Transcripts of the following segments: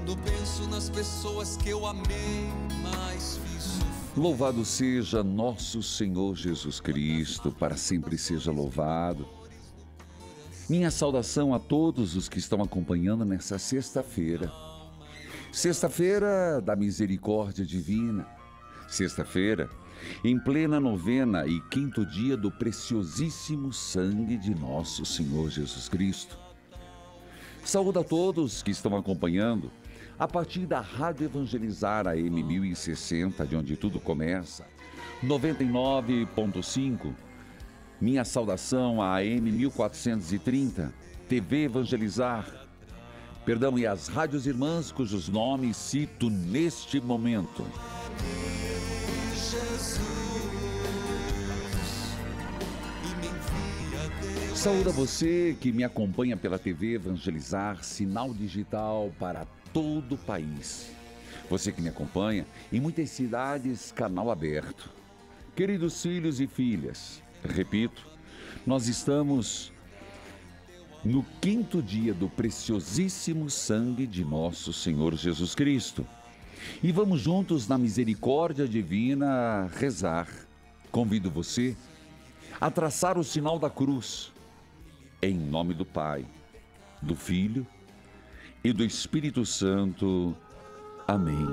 Quando penso nas pessoas que eu amei, mas fiz sofrer. Louvado seja nosso Senhor Jesus Cristo, para sempre seja louvado. Minha saudação a todos os que estão acompanhando nessa sexta-feira. Sexta-feira da misericórdia divina. Sexta-feira, em plena novena e quinto dia do preciosíssimo sangue de nosso Senhor Jesus Cristo. Saúdo a todos que estão acompanhando a partir da Rádio Evangelizar AM 1060, de onde tudo começa, 99.5. Minha saudação à AM 1430, TV Evangelizar. Perdão, e as rádios irmãs cujos nomes cito neste momento. Saúde a você que me acompanha pela TV Evangelizar, sinal digital para todo o país. Você que me acompanha em muitas cidades, canal aberto. Queridos filhos e filhas, repito, nós estamos no quinto dia do preciosíssimo sangue de nosso Senhor Jesus Cristo. E vamos juntos na misericórdia divina rezar. Convido você a traçar o sinal da cruz. Em nome do Pai, do Filho e do Espírito Santo. Amém.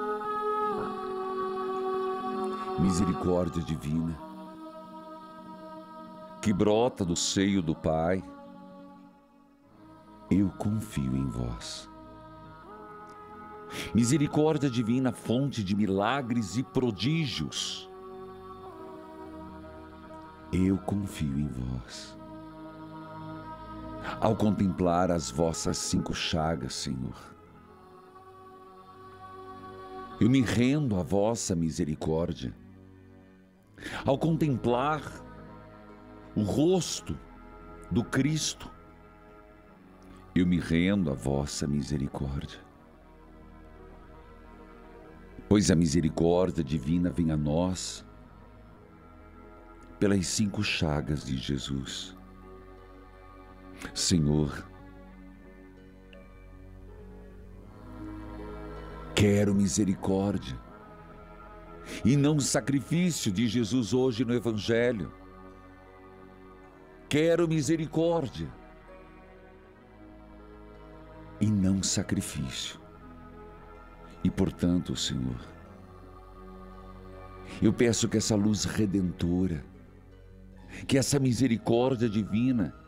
Misericórdia divina, que brota do seio do Pai, eu confio em vós. Misericórdia divina, fonte de milagres e prodígios, eu confio em vós. Ao contemplar as vossas 5 chagas, Senhor, eu me rendo à vossa misericórdia. Ao contemplar o rosto do Cristo, eu me rendo à vossa misericórdia. Pois a misericórdia divina vem a nós pelas 5 chagas de Jesus. Senhor, quero misericórdia e não sacrifício de Jesus hoje no Evangelho. Quero misericórdia e não sacrifício. E portanto, Senhor, eu peço que essa luz redentora, que essa misericórdia divina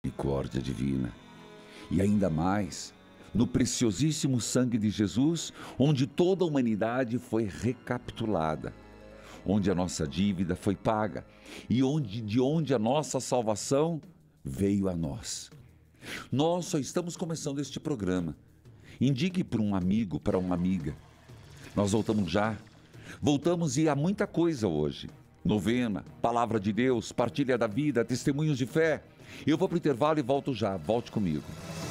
misericórdia divina. E ainda mais, no preciosíssimo sangue de Jesus, onde toda a humanidade foi recapitulada, onde a nossa dívida foi paga e de onde a nossa salvação veio a nós. Nós só estamos começando este programa. Indique para um amigo, para uma amiga. Nós voltamos já. Voltamos e há muita coisa hoje. Novena, Palavra de Deus, Partilha da Vida, Testemunhos de Fé. Eu vou para o intervalo e volto já. Volte comigo.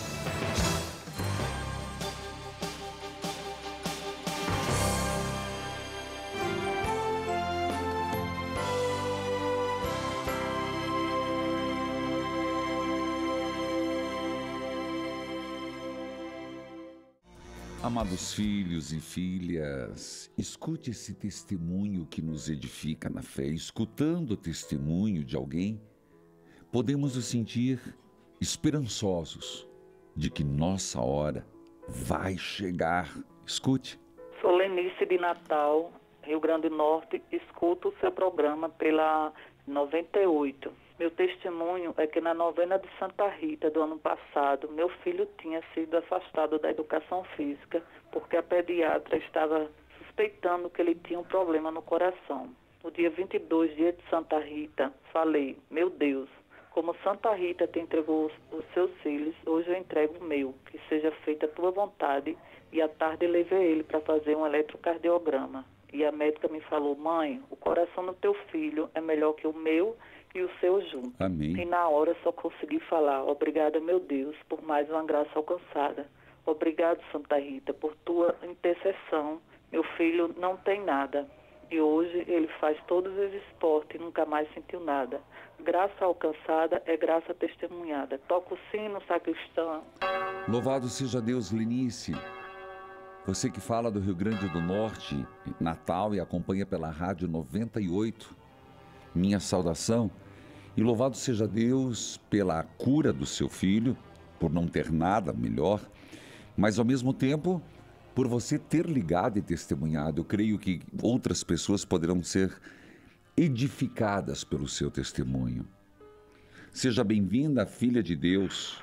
Amados filhos e filhas, escute esse testemunho que nos edifica na fé. Escutando o testemunho de alguém, podemos nos sentir esperançosos de que nossa hora vai chegar. Escute. Sou Lenice de Natal, Rio Grande do Norte. Escuto o seu programa pela 98. Meu testemunho é que na novena de Santa Rita do ano passado, meu filho tinha sido afastado da educação física porque a pediatra estava suspeitando que ele tinha um problema no coração. No dia 22, dia de Santa Rita, falei, meu Deus, como Santa Rita te entregou os seus filhos, hoje eu entrego o meu, que seja feita a tua vontade. E à tarde levei ele para fazer um eletrocardiograma. E a médica me falou, mãe, o coração do teu filho é melhor que o meu e o seu junto. Amém. E na hora só consegui falar, obrigada, meu Deus, por mais uma graça alcançada. Obrigado, Santa Rita, por tua intercessão. Meu filho não tem nada. E hoje ele faz todos os esportes e nunca mais sentiu nada. Graça alcançada é graça testemunhada. Toca o sino, sacristão. Louvado seja Deus, Lenice. Você que fala do Rio Grande do Norte, Natal, e acompanha pela Rádio 98, minha saudação. E louvado seja Deus pela cura do seu filho, por não ter nada melhor, mas ao mesmo tempo, por você ter ligado e testemunhado. Eu creio que outras pessoas poderão ser edificadas pelo seu testemunho. Seja bem-vinda, filha de Deus.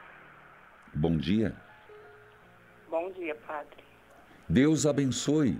Bom dia. Bom dia, Padre. Deus abençoe.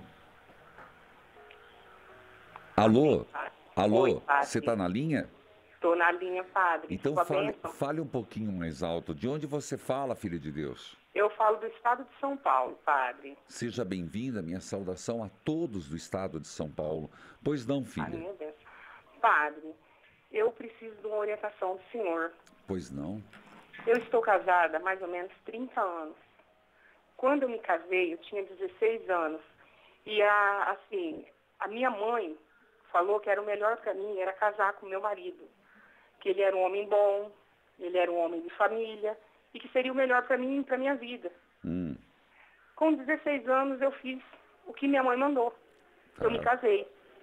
Alô? Padre. Alô? Oi, Padre. Você está na linha? Estou na linha, Padre. Então Sua fale, bênção. fale um pouquinho mais alto. De onde você fala, filha de Deus? Eu falo do estado de São Paulo, Padre. Seja bem-vinda, minha saudação a todos do estado de São Paulo. Pois não, A filha? minha bênção. Padre, eu preciso de uma orientação do senhor. Pois não? Eu estou casada há mais ou menos 30 anos. Quando eu me casei, eu tinha 16 anos. E a minha mãe falou que era o melhor para mim, era casar com meu marido. Que ele era um homem bom, ele era um homem de família, e que seria o melhor para mim e para minha vida. Com 16 anos eu fiz o que minha mãe mandou. Eu me casei.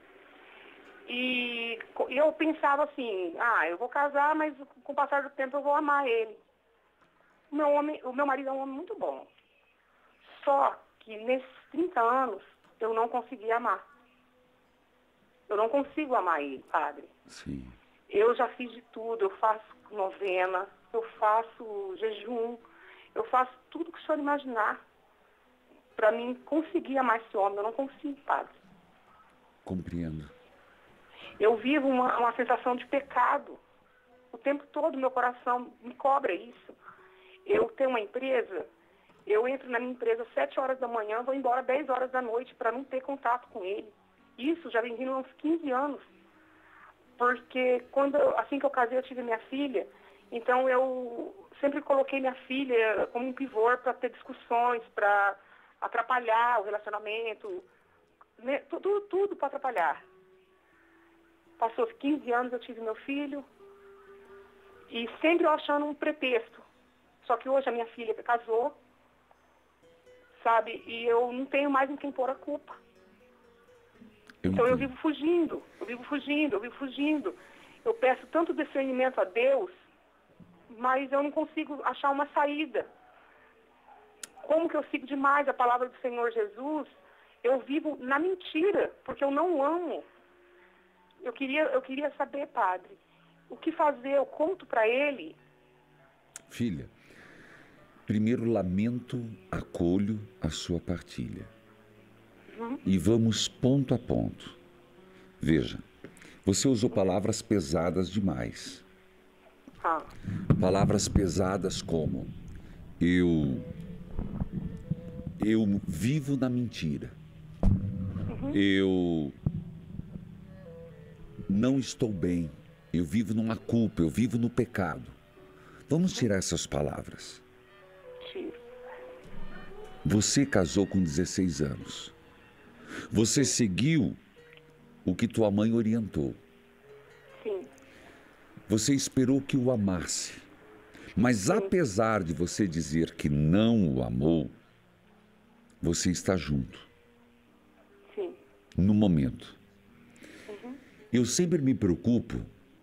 E eu pensava assim, eu vou casar, mas com o passar do tempo eu vou amar ele. O meu marido é um homem muito bom. Só que nesses 30 anos eu não consegui amar. Eu não consigo amar ele, Padre. Sim. Eu já fiz de tudo, eu faço novena, eu faço jejum, eu faço tudo que o senhor imaginar para mim conseguir amar esse homem. Eu não consigo, Padre. Compreendo. Eu vivo uma sensação de pecado. O tempo todo meu coração me cobra isso. Eu tenho uma empresa, eu entro na minha empresa às 7 horas da manhã, vou embora às 10 horas da noite para não ter contato com ele. Isso já vem vindo há uns 15 anos. Porque assim que eu casei, eu tive minha filha, então eu sempre coloquei minha filha como um pivô para ter discussões, para atrapalhar o relacionamento, né? Tudo para atrapalhar. Passou 15 anos, eu tive meu filho, e sempre eu achando um pretexto. Só que hoje a minha filha casou, sabe, e eu não tenho mais em quem pôr a culpa. Então eu vivo fugindo. Eu peço tanto discernimento a Deus, mas eu não consigo achar uma saída. Como que eu sigo demais a palavra do Senhor Jesus, eu vivo na mentira, porque eu não amo. Eu queria saber, Padre, o que fazer? Eu conto para ele Filha, primeiro lamento, acolho a sua partilha. E vamos ponto a ponto. Veja, você usou palavras pesadas demais. Palavras pesadas como eu vivo na mentira. Eu não estou bem. Eu vivo numa culpa, eu vivo no pecado. Vamos tirar essas palavras. Você casou com 16 anos. Você seguiu o que tua mãe orientou. Sim. Você esperou que o amasse. Mas apesar de você dizer que não o amou, você está junto. Sim. No momento. Eu sempre me preocupo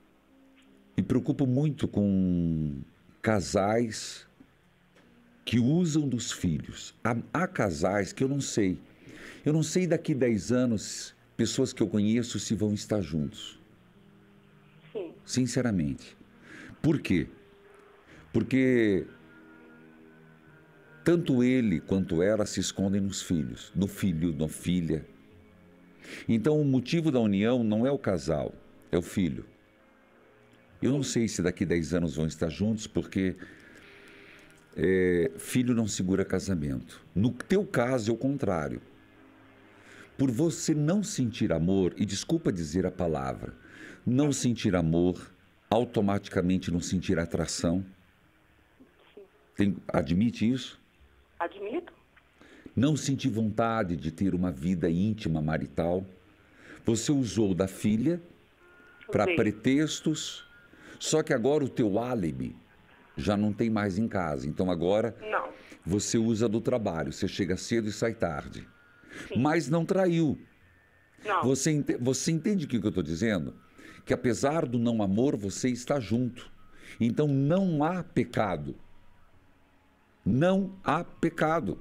muito com casais que usam dos filhos. Há casais que eu não sei. Eu não sei daqui 10 anos, pessoas que eu conheço se vão estar juntos. Sim. Sinceramente. Por quê? Porque tanto ele quanto ela se escondem nos filhos, no filho, na filha. Então o motivo da união não é o casal, é o filho. Eu não sei se daqui 10 anos vão estar juntos, porque filho não segura casamento. No teu caso é o contrário. Por você não sentir amor, e desculpa dizer a palavra, não sentir amor, automaticamente não sentir atração. Admite isso? Admito. Não sentir vontade de ter uma vida íntima marital. Você usou da filha para pretextos, só que agora o teu álibi já não tem mais em casa. Então agora você usa do trabalho, você chega cedo e sai tarde. Sim. Mas não traiu. Não. Você entende o que eu estou dizendo? Que apesar do não amor, você está junto. Então não há pecado. Não há pecado.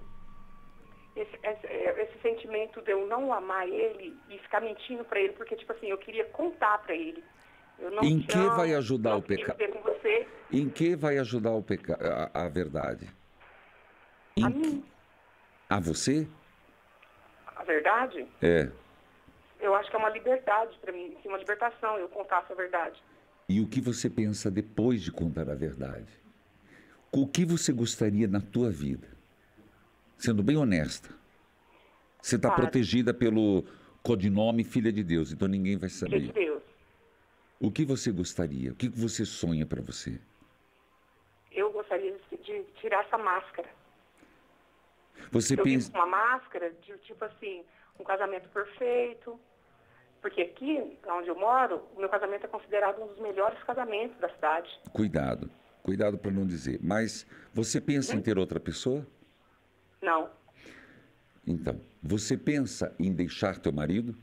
Esse sentimento de eu não amar ele e ficar mentindo para ele, porque, tipo assim, eu queria contar para ele. Em que vai ajudar o pecado? Em que vai ajudar o pecado, a verdade? A mim. A você? A verdade? É. Eu acho que é uma liberdade para mim, uma libertação eu contar essa verdade. E o que você pensa depois de contar a verdade? O que você gostaria na tua vida? Sendo bem honesta. Você está protegida pelo codinome Filha de Deus, então ninguém vai saber. Filha de Deus. O que você gostaria? O que você sonha para você? Eu gostaria de tirar essa máscara. Você pensa... uma máscara de, tipo assim, um casamento perfeito. Porque aqui, onde eu moro, o meu casamento é considerado um dos melhores casamentos da cidade. Cuidado para não dizer. Mas você pensa em ter outra pessoa? Não. Então, você pensa em deixar teu marido?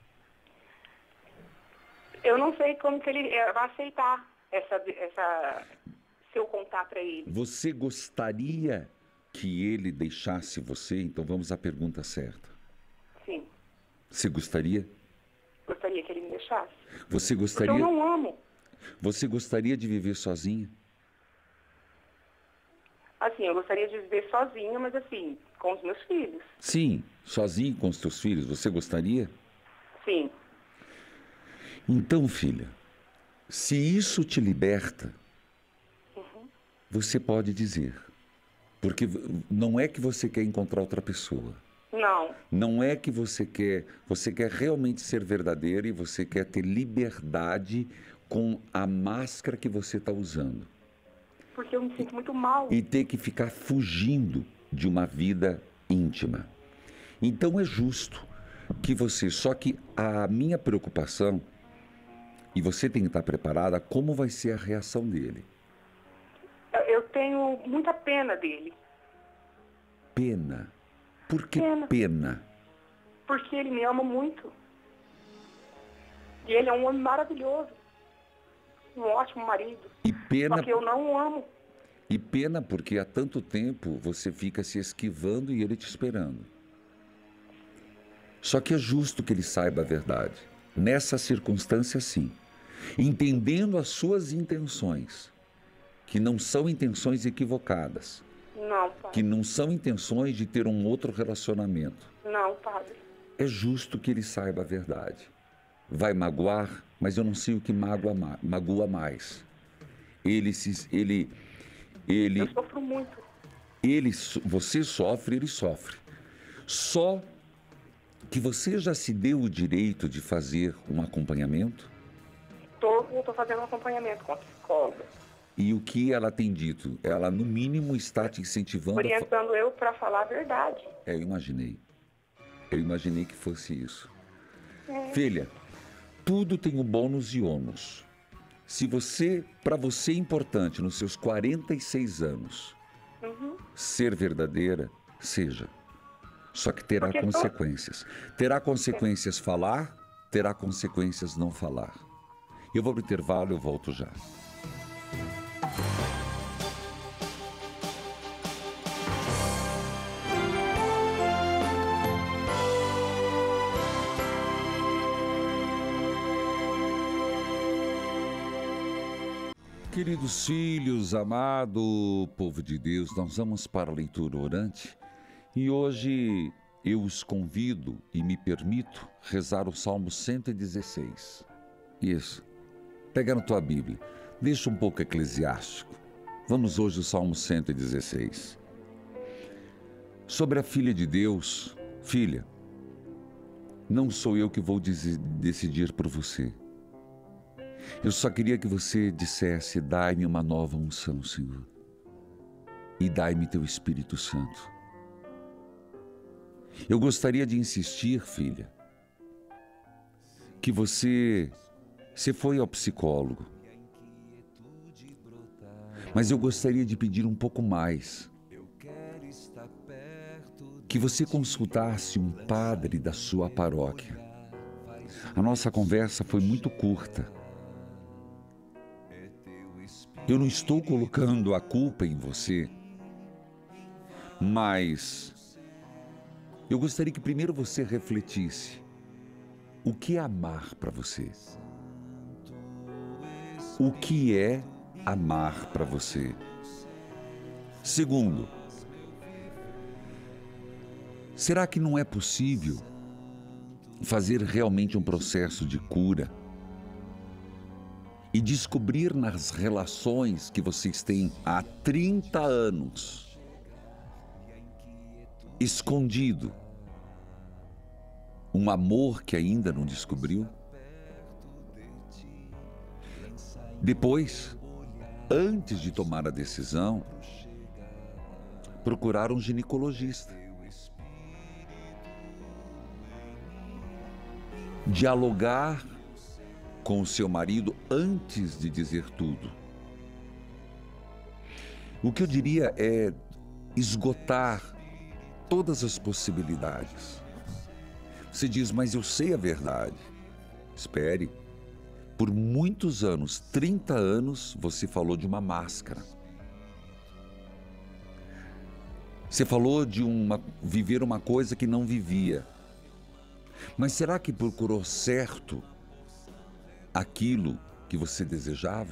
Eu não sei como que ele vai aceitar se eu contar para ele. Você gostaria que ele deixasse você? Então vamos à pergunta certa. Sim. Você gostaria? Gostaria que ele me deixasse. Você gostaria? Porque eu não amo. Você gostaria de viver sozinha? Assim, eu gostaria de viver sozinha, mas assim, com os meus filhos. Sim, sozinho com os teus filhos. Você gostaria? Sim. Então, filha, se isso te liberta, você pode dizer. Porque não é que você quer encontrar outra pessoa. Não. Não é que você quer realmente ser verdadeira e você quer ter liberdade com a máscara que você está usando. Porque eu me sinto muito mal. E ter que ficar fugindo de uma vida íntima. Então é justo que você... Só que a minha preocupação, e você tem que estar preparada, como vai ser a reação dele. Eu tenho muita pena dele. Pena? Por que pena? Porque ele me ama muito. E ele é um homem maravilhoso. Um ótimo marido. E pena... Só que eu não o amo. E pena porque há tanto tempo você fica se esquivando e ele te esperando. Só que é justo que ele saiba a verdade. Nessa circunstância, sim. Entendendo as suas intenções. que não são intenções equivocadas, Não, que padre. não são intenções de ter um outro relacionamento. Não, padre. É justo que ele saiba a verdade. Vai magoar, mas eu não sei o que magoa mais. Eu sofro muito. Você sofre, ele sofre. Só que você já se deu o direito de fazer um acompanhamento? Eu tô fazendo um acompanhamento com a psicóloga. E o que ela tem dito? Ela, no mínimo, está te incentivando Orientando eu para falar a verdade. Eu imaginei. Eu imaginei que fosse isso. Filha, tudo tem um bônus e ônus. Para você é importante, nos seus 46 anos, ser verdadeira, seja. Só que terá consequências. Terá consequências falar, terá consequências não falar. Eu vou pro intervalo, eu volto já. Queridos filhos, amado povo de Deus, nós vamos para a leitura orante e hoje eu os convido e me permito rezar o Salmo 116. Isso. Pega na tua Bíblia, deixa um pouco eclesiástico. Vamos hoje ao Salmo 116. Sobre a filha de Deus, filha, não sou eu que vou decidir por você. Eu só queria que você dissesse: dai-me uma nova unção, Senhor, e dai-me teu Espírito Santo. Eu gostaria de insistir, filha, que você foi ao psicólogo, mas eu gostaria de pedir um pouco mais, que você consultasse um padre da sua paróquia. A nossa conversa foi muito curta. Eu não estou colocando a culpa em você, mas eu gostaria que primeiro você refletisse o que é amar para você. O que é amar para você? Segundo, será que não é possível fazer realmente um processo de cura e descobrir nas relações que vocês têm há 30 anos, escondido, um amor que ainda não descobriu? Depois, antes de tomar a decisão, procurar um ginecologista. Dialogar com o seu marido antes de dizer tudo. O que eu diria é esgotar todas as possibilidades. Você diz: mas eu sei a verdade. Espere. Por muitos anos, 30 anos, você falou de uma máscara. Você falou de viver uma coisa que não vivia. Mas será que procurou certo aquilo que você desejava?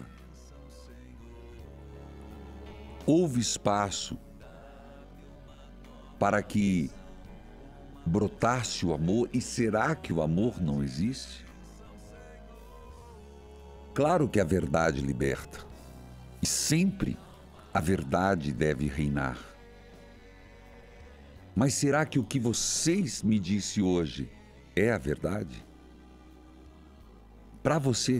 Houve espaço para que brotasse o amor? E será que o amor não existe? Claro que a verdade liberta, e sempre a verdade deve reinar. Mas será que o que vocês me disse hoje é a verdade? Para você?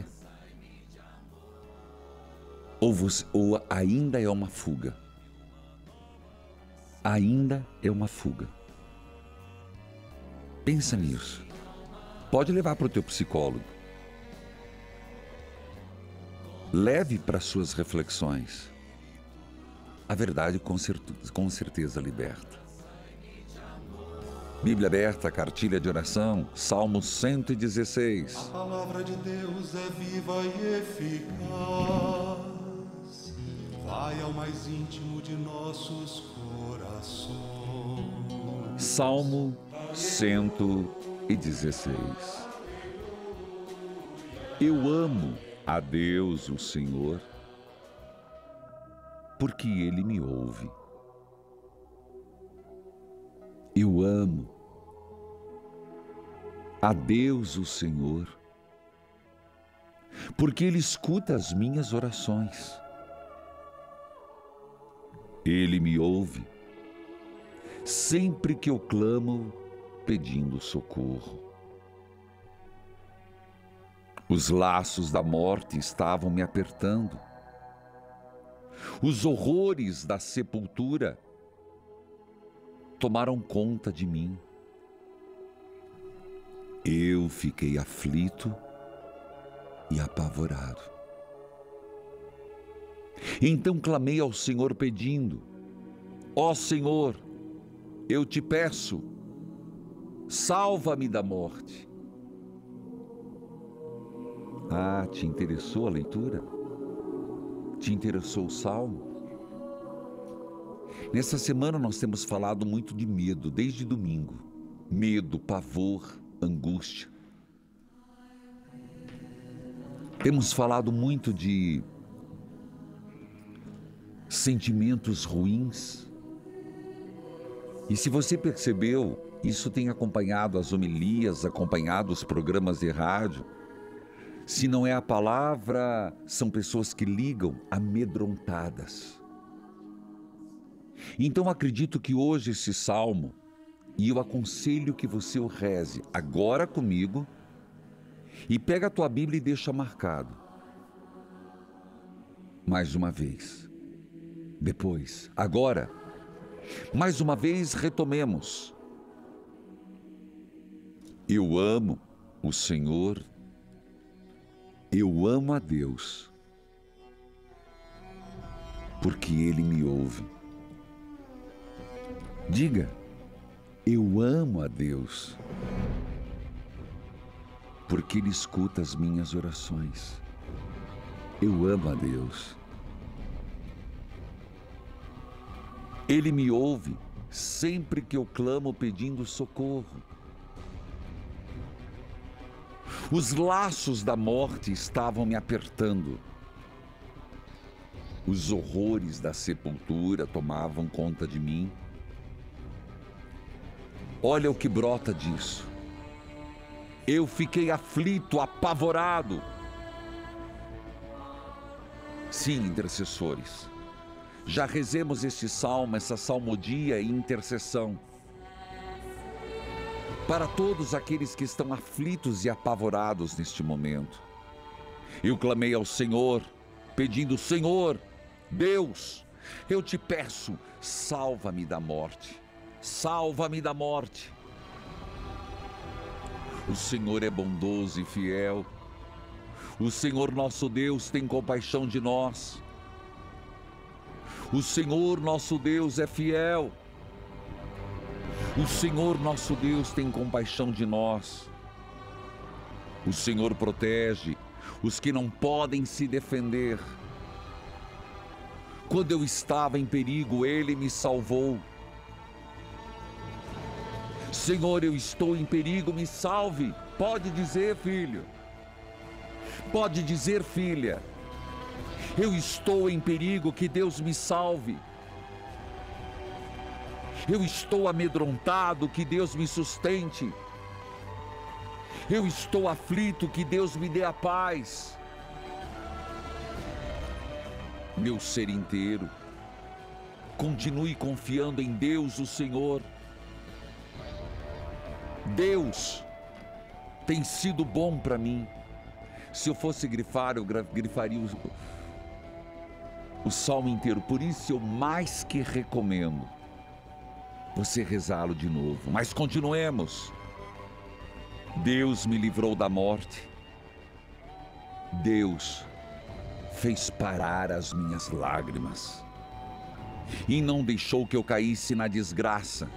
Ou ainda é uma fuga? Ainda é uma fuga. Pensa nisso. Pode levar para o teu psicólogo. Leve para suas reflexões. A verdade com certeza liberta. Bíblia aberta, cartilha de oração, Salmo 116. A palavra de Deus é viva e eficaz, vai ao mais íntimo de nossos corações. Salmo 116. Eu amo a Deus, o Senhor, porque Ele me ouve. Eu amo a Deus, o Senhor, porque Ele escuta as minhas orações. Ele me ouve sempre que eu clamo pedindo socorro. Os laços da morte estavam me apertando. Os horrores da sepultura tomaram conta de mim. Eu fiquei aflito e apavorado. Então clamei ao Senhor pedindo: ó Senhor, eu te peço, salva-me da morte. Ah, te interessou a leitura? Te interessou o Salmo? Nessa semana nós temos falado muito de medo, desde domingo. Medo, pavor, angústia. Temos falado muito de sentimentos ruins. E se você percebeu, isso tem acompanhado as homilias, acompanhado os programas de rádio. Se não é a palavra, são pessoas que ligam amedrontadas. Então acredito que hoje esse salmo, e eu aconselho que você o reze agora comigo, e pega a tua Bíblia e deixa marcado. Mais uma vez. Depois, agora, mais uma vez retomemos. Eu amo o Senhor. Eu amo a Deus, porque Ele me ouve. Diga, eu amo a Deus, porque Ele escuta as minhas orações. Eu amo a Deus. Ele me ouve sempre que eu clamo pedindo socorro. Os laços da morte estavam me apertando. Os horrores da sepultura tomavam conta de mim. Olha o que brota disso. Eu fiquei aflito, apavorado. Sim, intercessores, já rezemos este salmo, essa salmodia e intercessão. Para todos aqueles que estão aflitos e apavorados neste momento. Eu clamei ao Senhor, pedindo: Senhor, Deus, eu te peço, salva-me da morte. Salva-me da morte. O Senhor é bondoso e fiel. O Senhor nosso Deus tem compaixão de nós. O Senhor nosso Deus é fiel. O Senhor nosso Deus tem compaixão de nós. O Senhor protege os que não podem se defender. Quando eu estava em perigo, Ele me salvou. Senhor, eu estou em perigo, me salve. Pode dizer, filho. Pode dizer, filha. Eu estou em perigo, que Deus me salve. Eu estou amedrontado, que Deus me sustente. Eu estou aflito, que Deus me dê a paz. Meu ser inteiro, continue confiando em Deus, o Senhor. Deus tem sido bom para mim. Se eu fosse grifar, eu grifaria o salmo inteiro. Por isso eu mais que recomendo você rezá-lo de novo. Mas continuemos. Deus me livrou da morte. Deus fez parar as minhas lágrimas e não deixou que eu caísse na desgraça.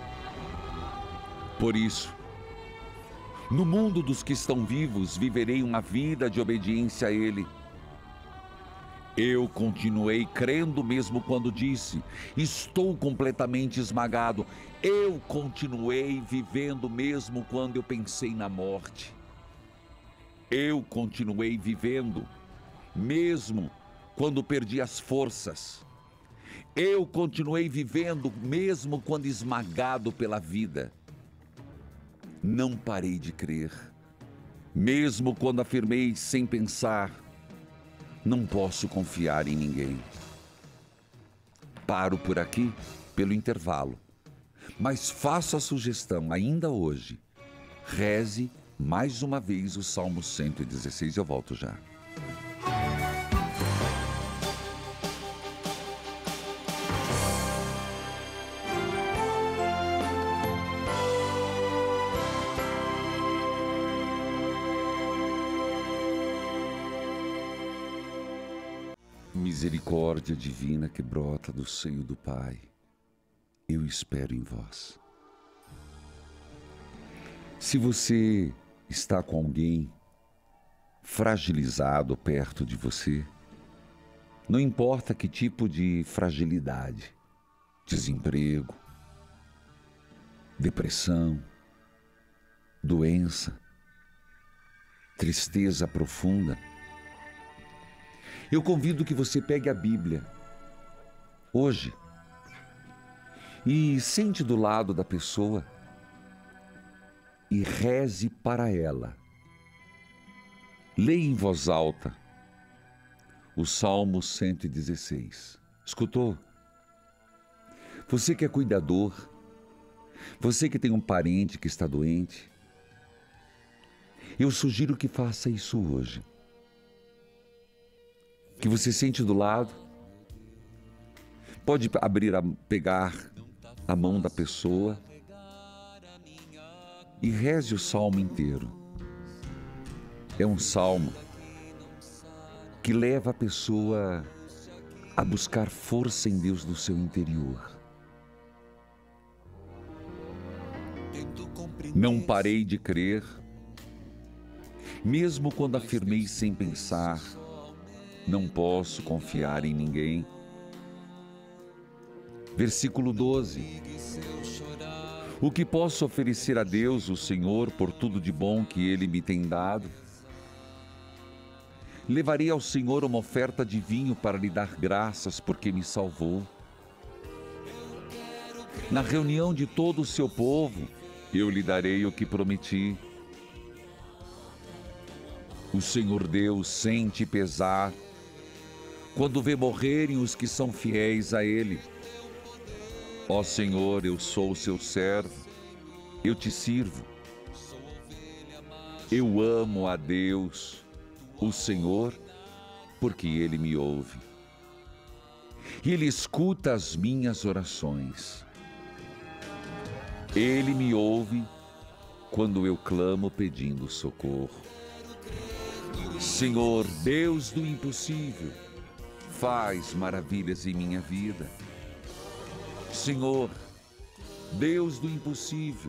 Por isso, no mundo dos que estão vivos, viverei uma vida de obediência a Ele. Eu continuei crendo mesmo quando disse: estou completamente esmagado. Eu continuei vivendo mesmo quando eu pensei na morte. Eu continuei vivendo mesmo quando perdi as forças. Eu continuei vivendo mesmo quando esmagado pela vida. Não parei de crer, mesmo quando afirmei sem pensar, não posso confiar em ninguém. Paro por aqui, pelo intervalo, mas faço a sugestão ainda hoje. Reze mais uma vez o Salmo 116, eu volto já. Misericórdia divina que brota do seio do Pai, eu espero em vós. Se você está com alguém fragilizado perto de você, não importa que tipo de fragilidade, desemprego, depressão, doença, tristeza profunda, eu convido que você pegue a Bíblia hoje e sente do lado da pessoa e reze para ela. Leia em voz alta o Salmo 116. Escutou? Você que é cuidador, você que tem um parente que está doente, eu sugiro que faça isso hoje. Que você sente do lado, pode pegar a mão da pessoa e reze o salmo inteiro. É um salmo que leva a pessoa a buscar força em Deus no seu interior. Não parei de crer, mesmo quando afirmei sem pensar, não posso confiar em ninguém. Versículo 12. O que posso oferecer a Deus, o Senhor, por tudo de bom que Ele me tem dado? Levarei ao Senhor uma oferta de vinho para lhe dar graças, porque me salvou. Na reunião de todo o seu povo, eu lhe darei o que prometi. O Senhor Deus sente pesar quando vê morrerem os que são fiéis a Ele. Ó Senhor, eu sou o seu servo, eu te sirvo. Eu amo a Deus, o Senhor, porque Ele me ouve. Ele escuta as minhas orações. Ele me ouve quando eu clamo pedindo socorro. Senhor, Deus do impossível, faz maravilhas em minha vida. Senhor, Deus do impossível,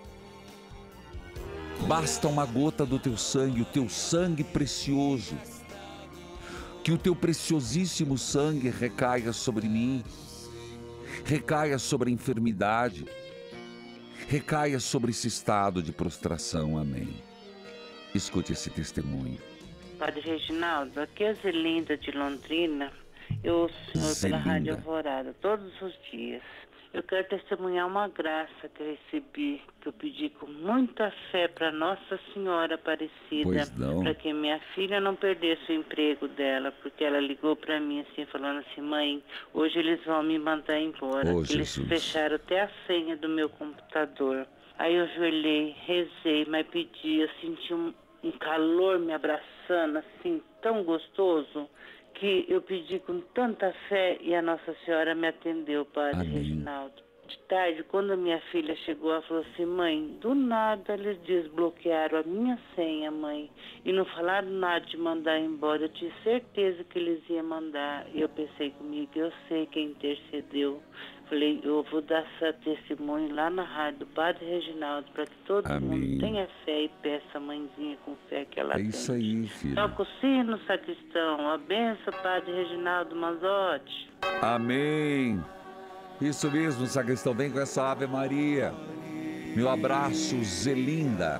basta uma gota do teu sangue, o teu sangue precioso, que o teu preciosíssimo sangue recaia sobre mim, recaia sobre a enfermidade, recaia sobre esse estado de prostração. Amém. Escute esse testemunho. Padre Reginaldo, aqui é a Zelinda de Londrina. Eu ouço o senhor pela Rádio Alvorada todos os dias. Eu quero testemunhar uma graça que eu recebi, que eu pedi com muita fé para Nossa Senhora Aparecida, para que minha filha não perdesse o emprego dela, porque ela ligou para mim assim, falando assim, mãe, hoje eles vão me mandar embora, eles fecharam até a senha do meu computador. Aí eu ajoelhei, rezei, mas pedi, eu senti um calor me abraçando, assim, tão gostoso, que eu pedi com tanta fé e a Nossa Senhora me atendeu, Padre Reginaldo. De tarde, quando a minha filha chegou, ela falou assim, mãe, do nada eles desbloquearam a minha senha, mãe, e não falaram nada de mandar embora. Eu tinha certeza que eles iam mandar. E eu pensei comigo, eu sei quem intercedeu. Falei, eu vou dar essa testemunho lá na rádio do Padre Reginaldo, para que todo mundo tenha fé e peça a mãezinha com fé que ela tem. É isso aí, filho. Toca o sino, sacristão. A benção, Padre Reginaldo Manzotti. Amém. Isso mesmo, sacristão, vem com essa Ave Maria. Meu abraço, Zelinda.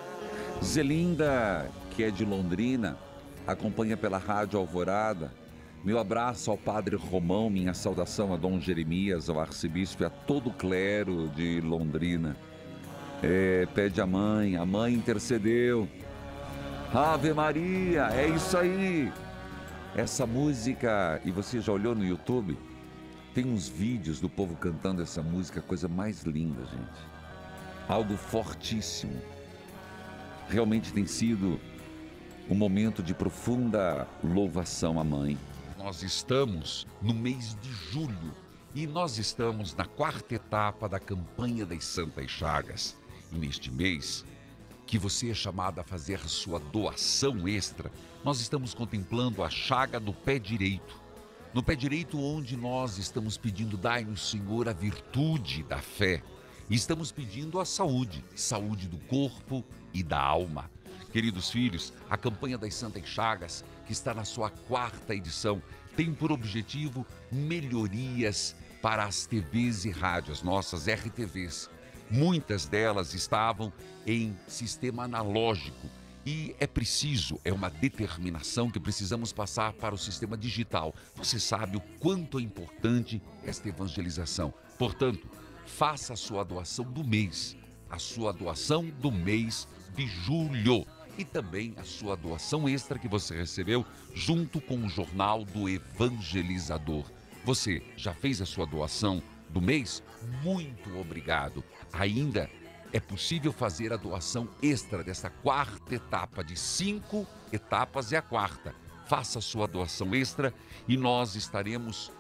Zelinda, que é de Londrina, acompanha pela Rádio Alvorada. Meu abraço ao Padre Romão, minha saudação a Dom Jeremias, ao arcebispo e a todo o clero de Londrina. Pede a mãe intercedeu. Ave Maria, é isso aí. Essa música, e você já olhou no YouTube? Tem uns vídeos do povo cantando essa música, coisa mais linda, gente. Algo fortíssimo. Realmente tem sido um momento de profunda louvação à mãe. Nós estamos no mês de julho e nós estamos na 4ª etapa da campanha das Santas Chagas. E neste mês, que você é chamado a fazer a sua doação extra, nós estamos contemplando a chaga do pé direito. No pé direito, onde nós estamos pedindo, dai-nos, Senhor, a virtude da fé. E estamos pedindo a saúde do corpo e da alma. Queridos filhos, a campanha das Santas Chagas, que está na sua 4ª edição, tem por objetivo melhorias para as TVs e rádios, nossas RTVs. Muitas delas estavam em sistema analógico e é uma determinação que precisamos passar para o sistema digital. Você sabe o quanto é importante esta evangelização. Portanto, faça a sua doação do mês, de julho. E também a sua doação extra que você recebeu junto com o Jornal do Evangelizador. Você já fez a sua doação do mês? Muito obrigado. Ainda é possível fazer a doação extra dessa 4ª etapa. De 5 etapas é a 4ª. Faça a sua doação extra e nós estaremos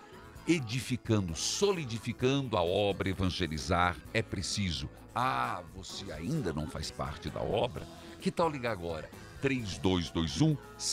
solidificando a obra Evangelizar é Preciso. Ah, você ainda não faz parte da obra? Que tal ligar agora? 3221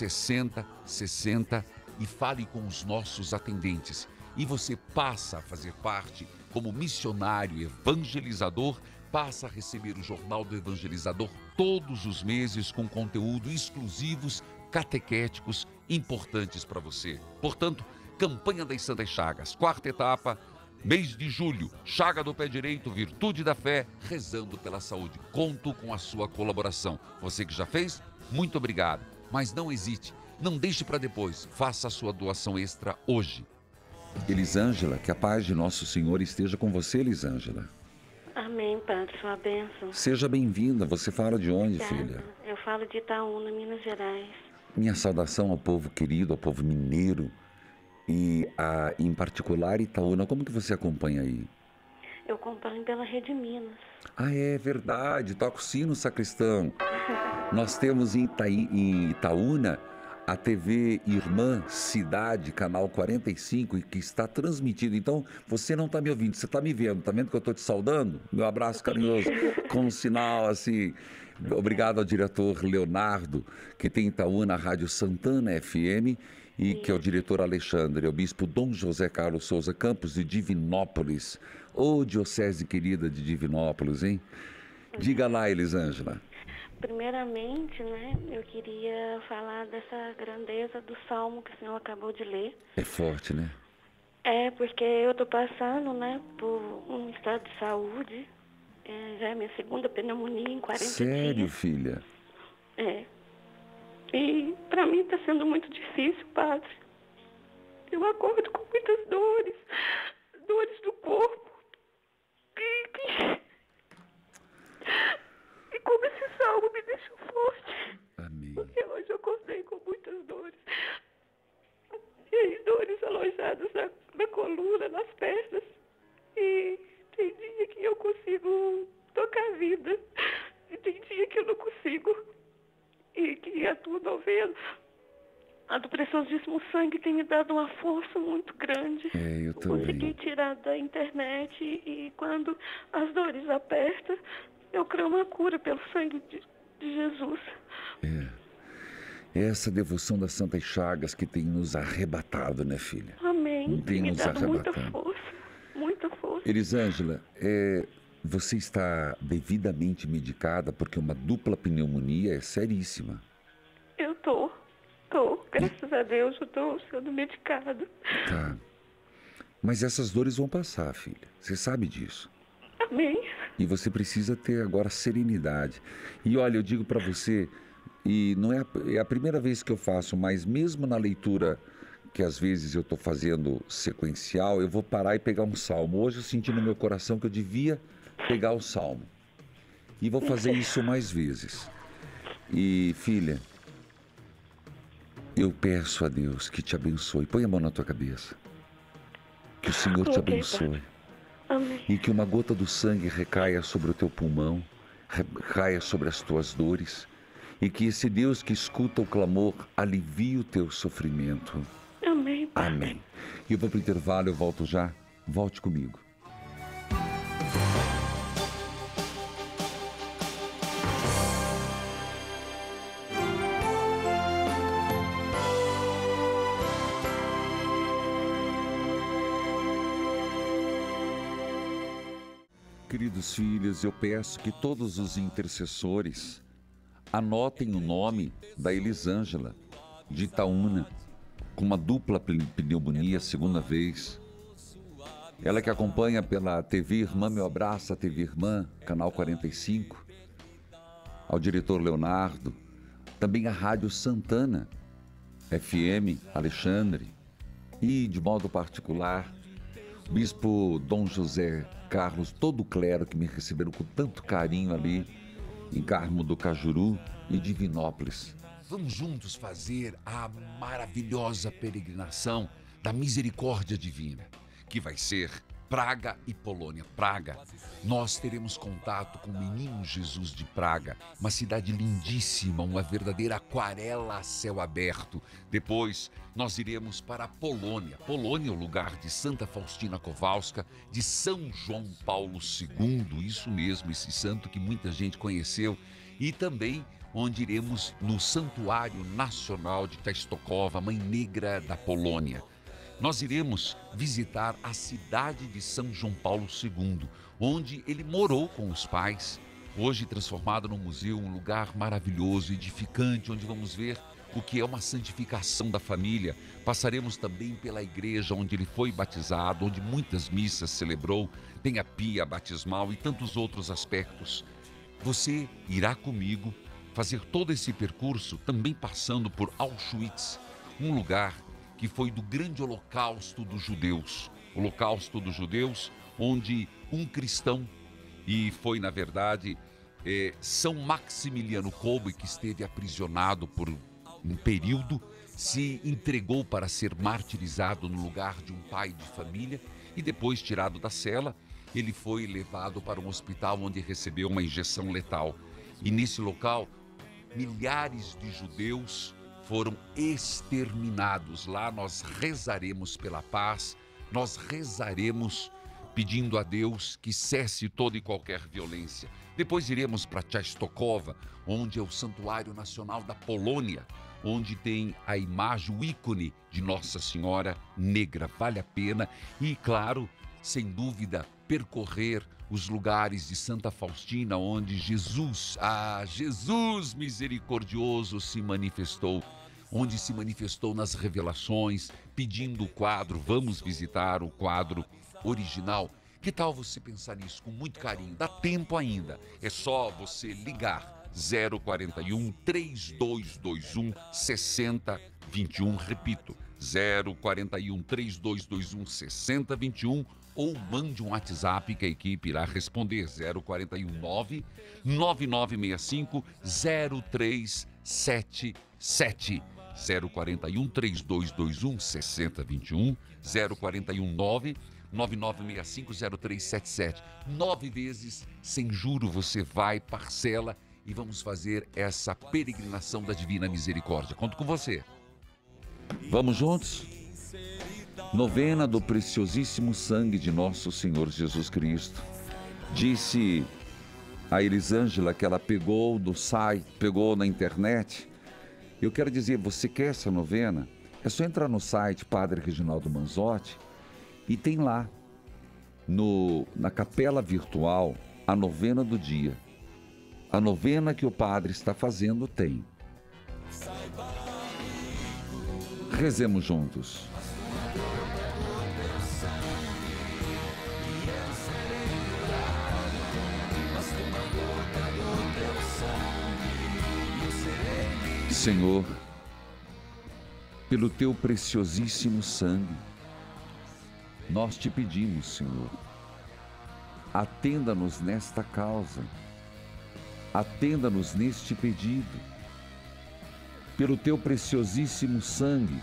6060 e fale com os nossos atendentes. E você passa a fazer parte como missionário evangelizador, passa a receber o Jornal do Evangelizador todos os meses com conteúdo exclusivos, catequéticos, importantes para você. Portanto, Campanha das Santas Chagas, 4ª etapa, mês de julho, chaga do pé direito, virtude da fé, rezando pela saúde. Conto com a sua colaboração. Você que já fez, muito obrigado. Mas não hesite, não deixe para depois. Faça a sua doação extra hoje. Elisângela, que a paz de Nosso Senhor esteja com você, Elisângela. Amém, Padre, sua bênção. Seja bem-vinda. Você fala de onde, filha? Eu falo de Itaúna, Minas Gerais. Minha saudação ao povo querido, ao povo mineiro. E, em particular, Itaúna, como que você acompanha aí? Eu acompanho pela Rede Minas. Ah, é verdade, toca o sino, sacristão. Nós temos em Itaúna a TV Irmã Cidade, canal 45, que está transmitido. Então, você não está me ouvindo, você está me vendo. Está vendo que eu estou te saudando? Meu abraço carinhoso, com um sinal assim. Obrigado ao diretor Leonardo, que tem em Itaúna a Rádio Santana FM, e que é o diretor Alexandre, é o bispo Dom José Carlos Souza Campos, de Divinópolis. Ô, diocese querida de Divinópolis, hein? Diga lá, Elisângela. Primeiramente, né, eu queria falar dessa grandeza do salmo que o senhor acabou de ler. É forte, né? É, porque eu estou passando, né, por um estado de saúde. Já é minha 2ª pneumonia em 40 dias. Sério, filha? É. E para mim está sendo muito difícil, padre. Eu acordo com muitas dores do corpo. E como esse salmo me deixa forte. Amém. Porque hoje eu acordei com muitas dores. E as dores alojadas na coluna, nas pernas. E tem dia que eu consigo tocar a vida. E tem dia que eu não consigo. E que a tua novela, a do preciosíssimo sangue, tem me dado uma força muito grande. Eu também. Consegui tirar da internet e quando as dores apertam, eu creio uma cura pelo sangue de Jesus. É essa devoção das Santas Chagas que tem nos arrebatado, né, filha? Amém. Tem me nos dado arrebatado. Muita força. Elisângela, você está devidamente medicada, porque uma dupla pneumonia é seríssima. Eu tô. Graças a Deus, eu tô sendo medicada. Tá. Mas essas dores vão passar, filha. Você sabe disso. Amém. E você precisa ter agora serenidade. E olha, eu digo para você, e não é a primeira vez que eu faço, mas mesmo na leitura que às vezes eu estou fazendo sequencial, eu vou parar e pegar um salmo. Hoje eu senti no meu coração que eu devia pegar o salmo. E vou fazer isso mais vezes. E, filha, eu peço a Deus que te abençoe. Põe a mão na tua cabeça. Que o Senhor te abençoe. Amém. E que uma gota do sangue recaia sobre o teu pulmão, recaia sobre as tuas dores. E que esse Deus que escuta o clamor alivie o teu sofrimento. Amém. Amém. E eu vou para o intervalo, eu volto já. Volte comigo. Queridos filhos, eu peço que todos os intercessores anotem o nome da Elisângela, de Itaúna, com uma dupla pneumonia, segunda vez. Ela que acompanha pela TV Irmã Meu Abraço, a TV Irmã, canal 45, ao diretor Leonardo, também a Rádio Santana, FM Alexandre, e de modo particular, o Bispo Dom José Carlos, todo o clero que me receberam com tanto carinho ali em Carmo do Cajuru e Divinópolis. Vamos juntos fazer a maravilhosa peregrinação da misericórdia divina, que vai ser Praga e Polônia. Praga, nós teremos contato com o menino Jesus de Praga, uma cidade lindíssima, uma verdadeira aquarela a céu aberto. Depois nós iremos para a Polônia. Polônia é o lugar de Santa Faustina Kowalska, de São João Paulo II, isso mesmo, esse santo que muita gente conheceu, e também onde iremos no Santuário Nacional de Częstochowa, Mãe Negra da Polônia. Nós iremos visitar a cidade de São João Paulo II, onde ele morou com os pais, hoje transformado num museu, um lugar maravilhoso, edificante, onde vamos ver o que é uma santificação da família. Passaremos também pela igreja onde ele foi batizado, onde muitas missas celebrou, tem a pia batismal e tantos outros aspectos. Você irá comigo fazer todo esse percurso, também passando por Auschwitz, um lugar que foi do grande holocausto dos judeus. Holocausto dos judeus, onde um cristão, e foi na verdade São Maximiliano Kolbe, que esteve aprisionado por um período, se entregou para ser martirizado no lugar de um pai de família e depois tirado da cela, ele foi levado para um hospital onde recebeu uma injeção letal. E nesse local, milhares de judeus foram exterminados. Lá nós rezaremos pela paz, nós rezaremos pedindo a Deus que cesse toda e qualquer violência. Depois iremos para Częstochowa, onde é o Santuário Nacional da Polônia, onde tem a imagem, o ícone de Nossa Senhora Negra. Vale a pena e, claro, sem dúvida, percorrer os lugares de Santa Faustina, onde Jesus misericordioso se manifestou, onde se manifestou nas revelações, pedindo o quadro. Vamos visitar o quadro original. Que tal você pensar nisso com muito carinho? Dá tempo ainda, é só você ligar 041 3221 6021, repito, 041 3221 6021, ou mande um WhatsApp que a equipe irá responder, 041 9965 0377, 041 3221 6021, 041 9965 0377. 9 vezes sem juro você vai, parcela, e vamos fazer essa peregrinação da Divina Misericórdia. Conto com você. Vamos juntos? Novena do preciosíssimo sangue de nosso Senhor Jesus Cristo. Disse a Elisângela que ela pegou do site, pegou na internet. Eu quero dizer, você quer essa novena? É só entrar no site Padre Reginaldo Manzotti e tem lá, na capela virtual, a novena do dia. A novena que o padre está fazendo tem. Rezemos juntos. Senhor, pelo teu preciosíssimo sangue. Nós te pedimos, Senhor, atenda-nos nesta causa, atenda-nos neste pedido, pelo teu preciosíssimo sangue.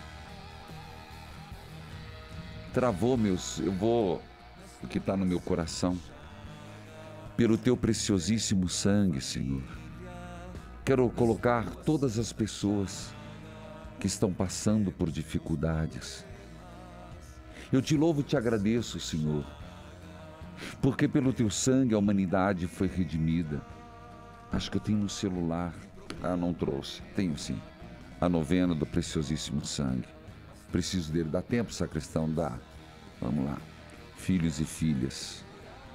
Travou o que está no meu coração, pelo teu preciosíssimo sangue, Senhor. Quero colocar todas as pessoas que estão passando por dificuldades. Eu te louvo e te agradeço, Senhor, porque pelo teu sangue a humanidade foi redimida. Acho que eu tenho no celular. Ah, não trouxe. Tenho sim. A novena do preciosíssimo sangue. Preciso dele. Dá tempo, sacristão? Dá. Vamos lá. Filhos e filhas.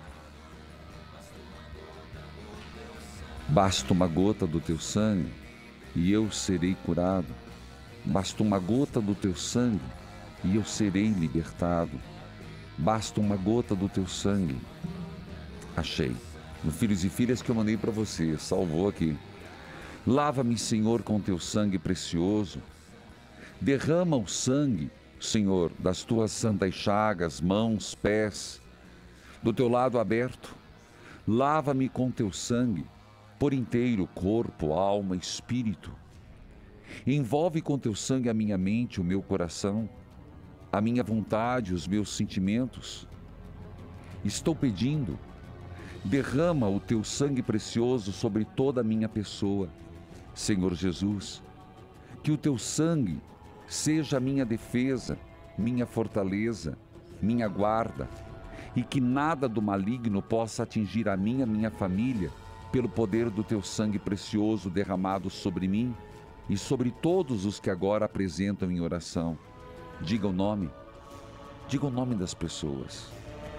Basta uma gota do teu sangue e eu serei curado. Basta uma gota do teu sangue e eu serei libertado. Basta uma gota do teu sangue. Achei. No Filhos e Filhas que eu mandei para você. Salvou aqui. Lava-me, Senhor, com teu sangue precioso. Derrama o sangue, Senhor, das tuas santas chagas, mãos, pés, do teu lado aberto. Lava-me com teu sangue, por inteiro, corpo, alma, espírito. Envolve com teu sangue a minha mente, o meu coração, a minha vontade, os meus sentimentos. Estou pedindo, derrama o teu sangue precioso sobre toda a minha pessoa, Senhor Jesus. Que o teu sangue seja a minha defesa, minha fortaleza, minha guarda, e que nada do maligno possa atingir a minha família, pelo poder do teu sangue precioso derramado sobre mim e sobre todos os que agora apresentam em oração. Diga o nome das pessoas.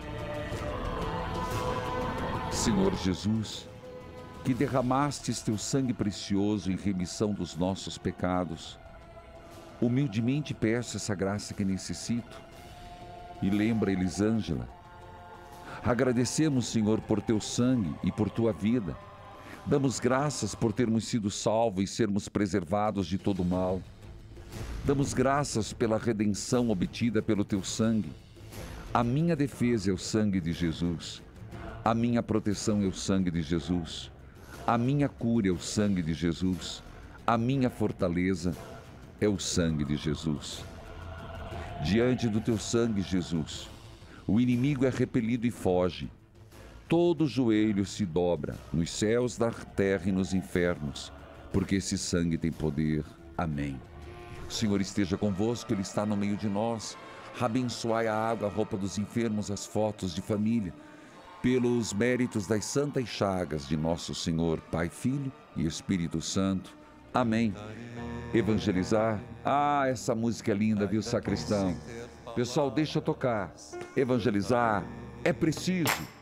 Senhor Jesus, que derramastes teu sangue precioso em remissão dos nossos pecados, humildemente peço essa graça que necessito. E lembra Elisângela. Agradecemos, Senhor, por teu sangue e por tua vida. Damos graças por termos sido salvos e sermos preservados de todo mal. Damos graças pela redenção obtida pelo teu sangue. A minha defesa é o sangue de Jesus. A minha proteção é o sangue de Jesus. A minha cura é o sangue de Jesus. A minha fortaleza é o sangue de Jesus. Diante do teu sangue, Jesus, o inimigo é repelido e foge. Todo joelho se dobra nos céus, na terra e nos infernos, porque esse sangue tem poder. Amém. O Senhor esteja convosco, Ele está no meio de nós. Abençoai a água, a roupa dos enfermos, as fotos de família, pelos méritos das santas chagas de nosso Senhor, Pai, Filho e Espírito Santo. Amém. Evangelizar. Ah, essa música é linda, viu, sacristão? Pessoal, deixa eu tocar. Evangelizar é preciso.